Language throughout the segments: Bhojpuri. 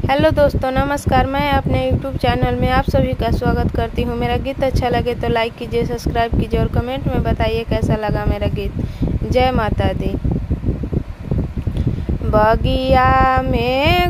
हेलो दोस्तों, नमस्कार। मैं अपने यूट्यूब चैनल में आप सभी का स्वागत करती हूँ। मेरा गीत अच्छा लगे तो लाइक कीजिए, सब्सक्राइब कीजिए और कमेंट में बताइए कैसा लगा मेरा गीत। जय माता दी। बगिया में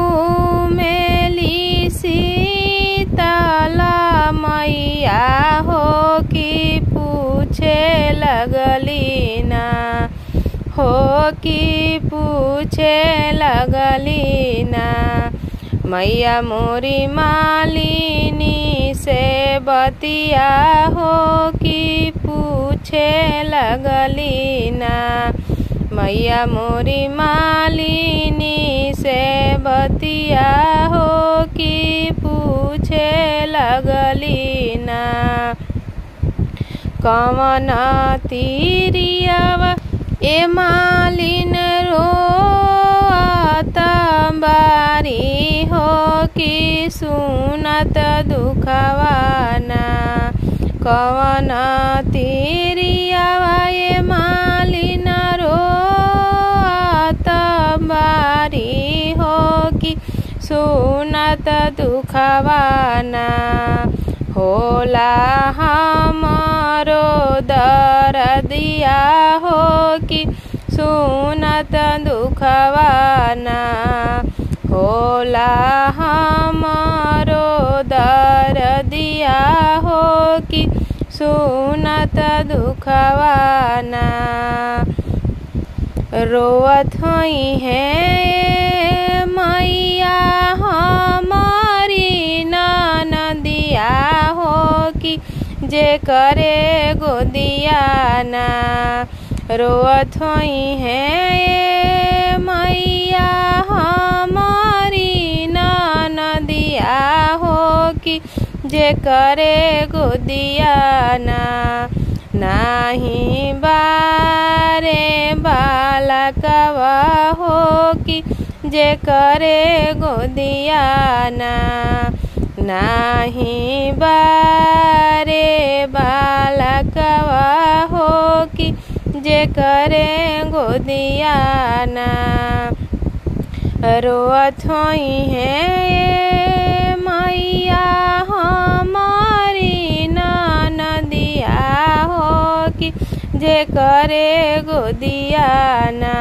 घूमेली शीतला मैया हो कि पूछे लगली ना, हो कि पूछे लगली ना। मैया मोरी मालिनी से बतिया हो कि पूछे लगली ना। मैया मोरी मालिनी से बतिया हो कि पूछे लगली ना। कवन तीरियावा ए मालिन रोआत बारी हो कि सुनत दुखवाना। कवन तीरियावा ए मालिन रोआत बारी हो कि सुनत दुखवाना। होला हमारो दर्दिया हो कि सुनत दुखवाना। होला हमारो दर्दिया हो कि सुनत दुखवाना। रोवत होई है मैया हमारी ननदिया हो कि जे करे गोदिया ना। रोवत होई है मैया हमारी ननदिया हो कि जे करे गोदिया ना। नाही बारे बालकवा हो कि जे करे गोदिया ना। नाही बारे बालकवा हो कि जे करे गोदिया ना। रोअत होई है मैया हमारी ननदिया हो कि जे करे गोदिया ना।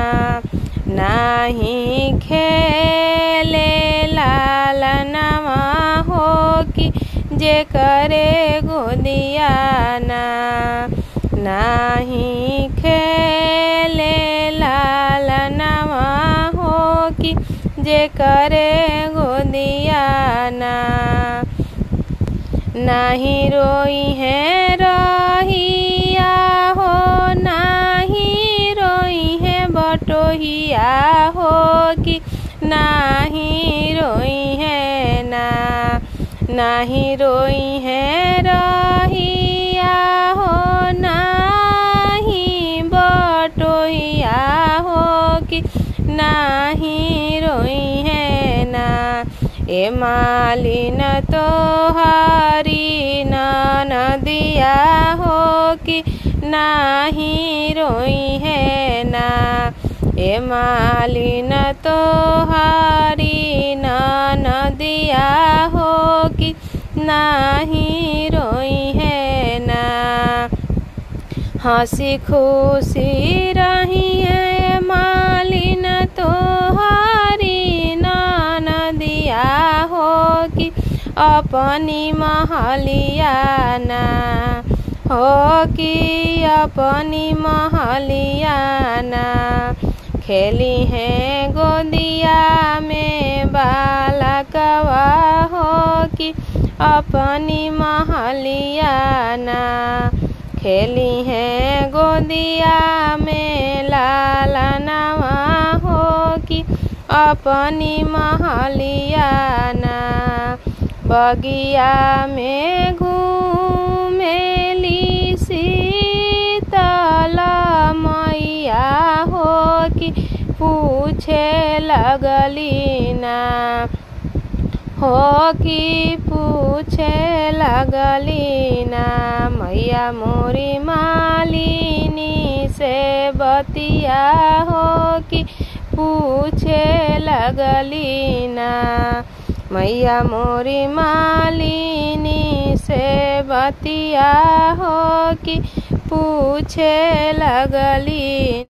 नाही खेले लालनवा हो कि जे करे गोदिया ना। नाही खेले लालनवा हो कि जे करे गोदिया ना। नाही रोई है रहिया हो, नाही रोई है बटोहिया हो कि नाही रोई है ना। नाही रोई है रहिया हो, नाही बटोहिया हो कि नाही रोई है ना। ए मालिन तोहारी ननदिया हो कि नाही रोई है ना। ए मालिन तोहारी ननदिया हो कि नाही रोई है ना। हंसी खुशी रही है मालिन तोहारी ननदिया हो कि अपनी महलिया ना। हो कि अपनी महलिया ना। खेली है गोदिया में बालकवा हो कि अपनी महलिया ना। खेली है गोदिया में लालनवा हो कि अपनी महलिया ना। बगिया में घूमेली शीतला मैया हो कि पूछे लगली ना। हो कि पूछे लगली ना। मैया मोरी मालिनी से बतिया हो कि पूछे लगली ना। मैया मोरी मालिनी से बतिया हो कि पूछे लगली।